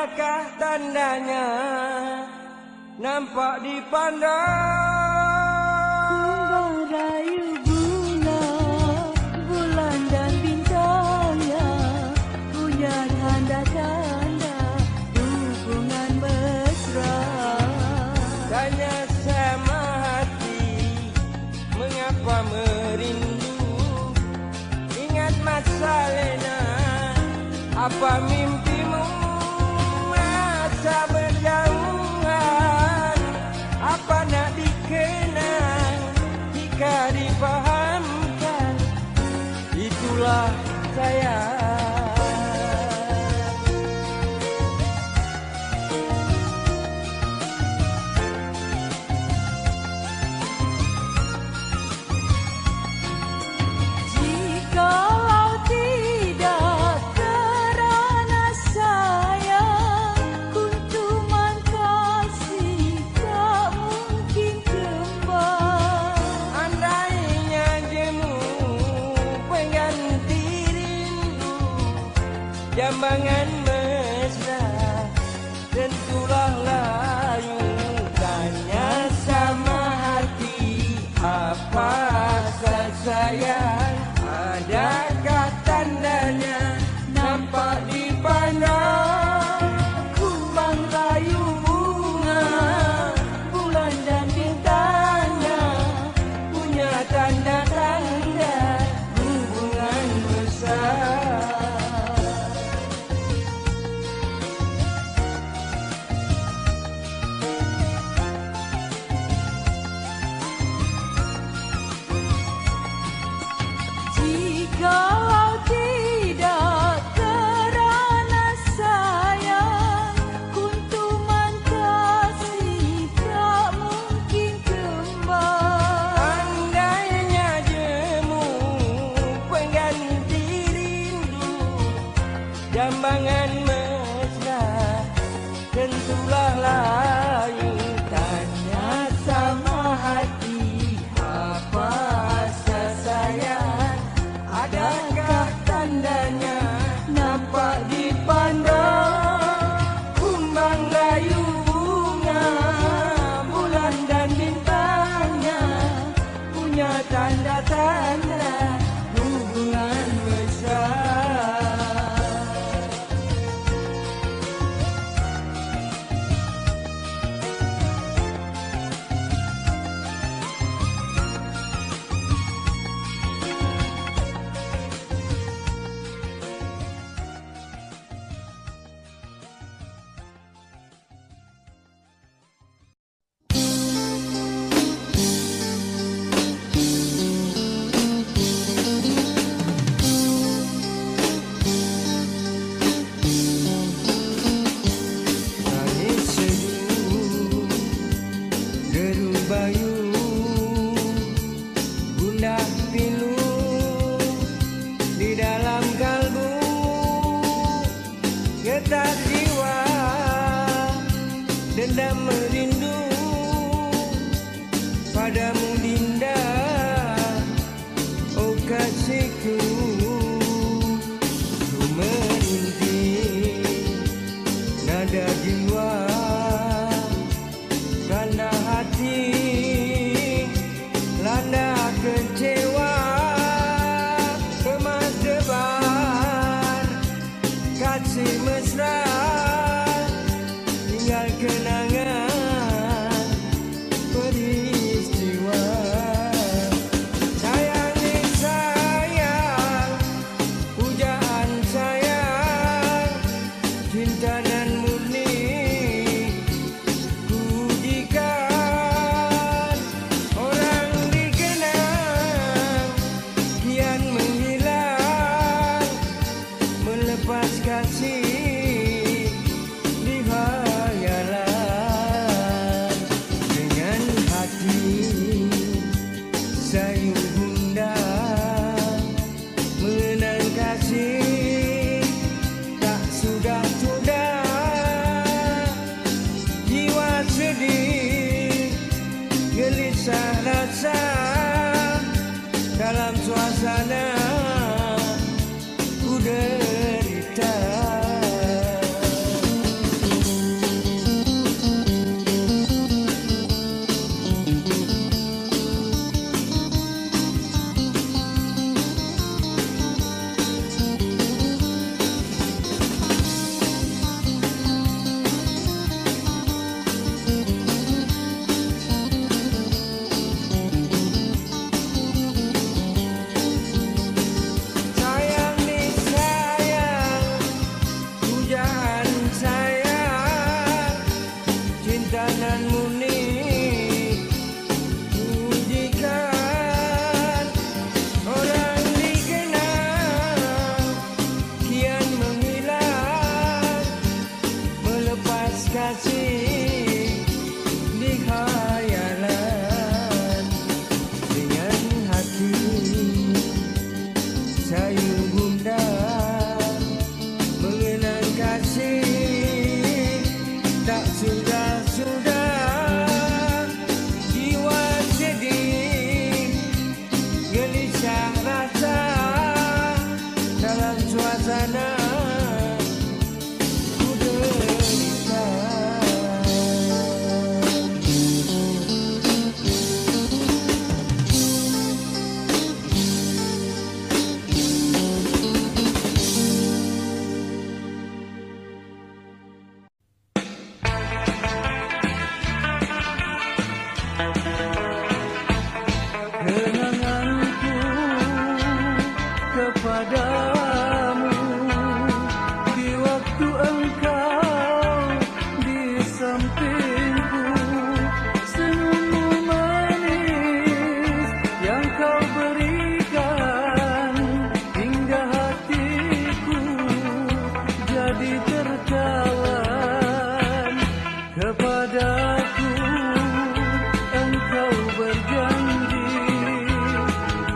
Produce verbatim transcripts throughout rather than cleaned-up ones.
adakah tandanya nampak di pandang? Kumbang rayu bunga, bulan dan bintangnya punya tanda-tanda hubungan mesra. Tanya sama hati, mengapa merindu? Ingat masa lena, apa mimpimu? Masa berjauhan, apa nak dikenang? Jika dipahamkan, itulah saya. Jikalau tidak kerana sayang, kuntuman kasih tak mungkin kembang. Andainya jemu pengganti rindu, jambangan mesra tentulah layu. Tanya sama hati, apa asal sayang? Adakah tandanya nampak di pandang? Kumbang rayu bunga, bulan dan bintangnya Punya tanda-tanda hubungan mesra. Jikalau tidak kerana sayang, kuntuman kasih tak mungkin kembang. Andainya jemu pengganti rindu, jambangan mesra tentulah layu. Tanya sama hati, apa asal sayang? Adakah tandanya nampak di pandang? Kumbang rayu bunga, bulan dan bintangnya punya tanda-tanda hubungan mesra. Tangis seduh, deru bayu, gundah pilu di dalam kalbu, getar jiwa, dendam merindu padamu Dinda, oh kasihku. Ku merintih nada jiwa karena hati landa kecewa, kemas debar kasih mesra, tinggal kenangan peristiwa. Sayangi sayang, pujaan sayang, cinta nan murni kujikan. Orang dikenang kian menghilang, melepas kasih di khayalan. Dengan hati sayu bunda, mengenang kasih tak sudah-sudah. Jiwa sedih, gelisah rasa dalam suasana ku derita.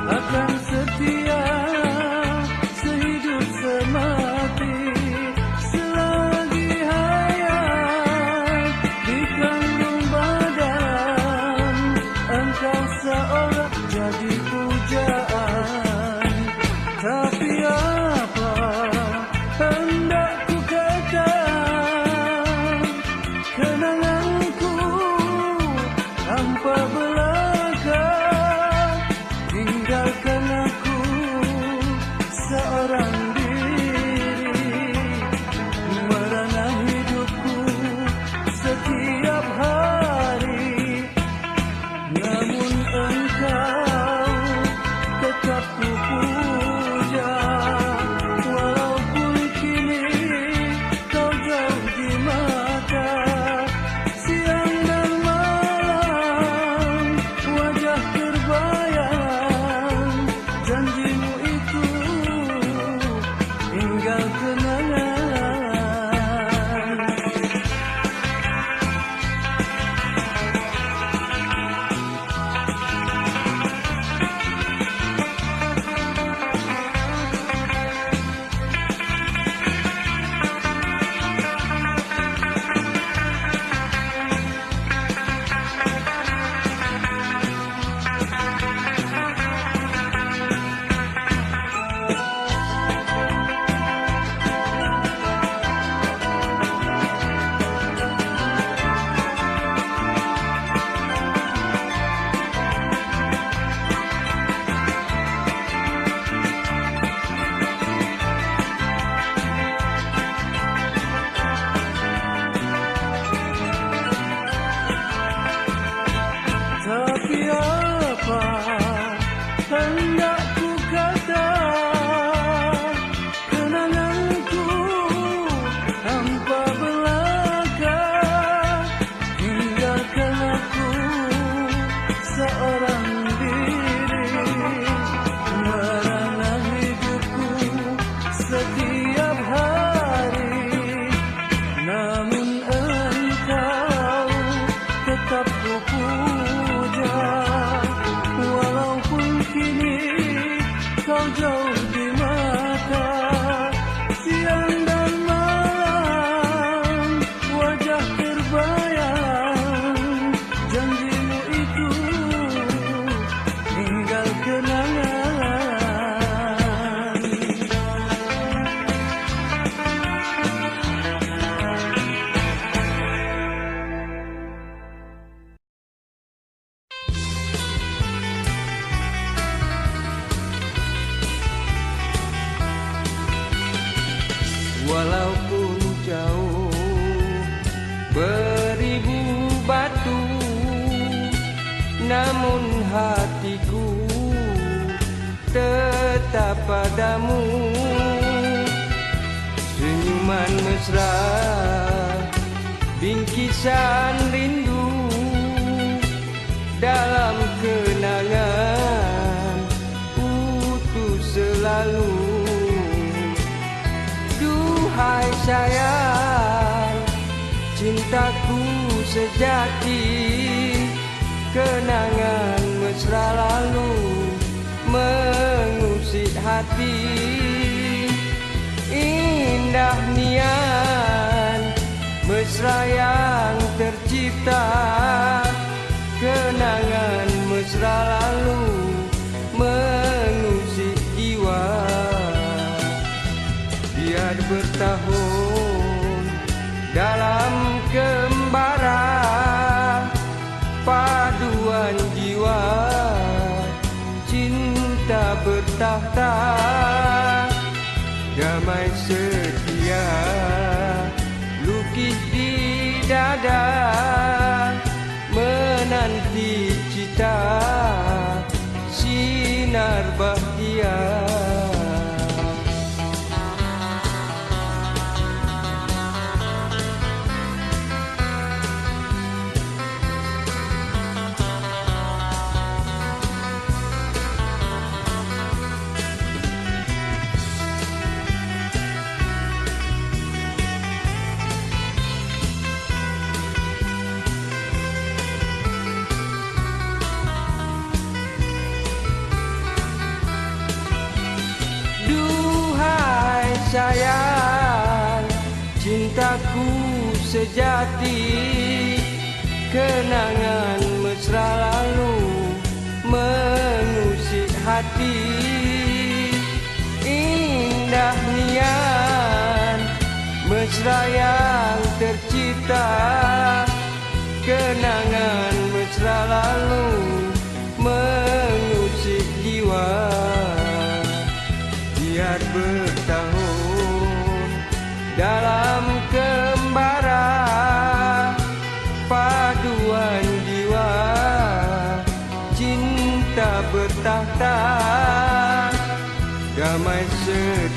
akan setia sehidup semati selagi hayat di kandung badan. Engkau seolah jadi pujaan, tapi apa hendak ku kata, kenanganku hampa belaka. Tinggalkan aku seorang diri, merana hidupku setiap hari. Namun engkau tetap ku puja, walaupun kini kau jauh di mata. Siang dan malam wajah terbayang, janjimu itu tinggal kenangan. Tapi apa hendak ku kata, kenanganku hampa belaka. Tinggalkan aku seorang diri, merana hidupku setiap hari. Namun engkau tetap ku puja, walaupun kini kau jauh di mata. Siang dan malam wajah terbayang, janjimu itu tinggal kenangan. Walaupun jauh beribu batu, namun hatiku tetap padamu. Senyuman mesra, bingkisan rindu dalam kenangan utuh selalu. Duhai sayang, cintaku sejati, kenangan mesra lalu mengusik hati. Indah nian mesra yang tercipta, kenangan mesra lalu mengusik jiwa. Biar bertahun dalam kembara, paduan jiwa cinta bertahta. Damai setia lukis di dada, menanti cita sinar bahagia. sejati, kenangan mesra lalu mengusik hati. Indah nian mesra yang tercipta, kenangan mesra lalu mengusik jiwa. Biar bertahun dalam kembara, paduan jiwa cinta bertahta, damai sejahtera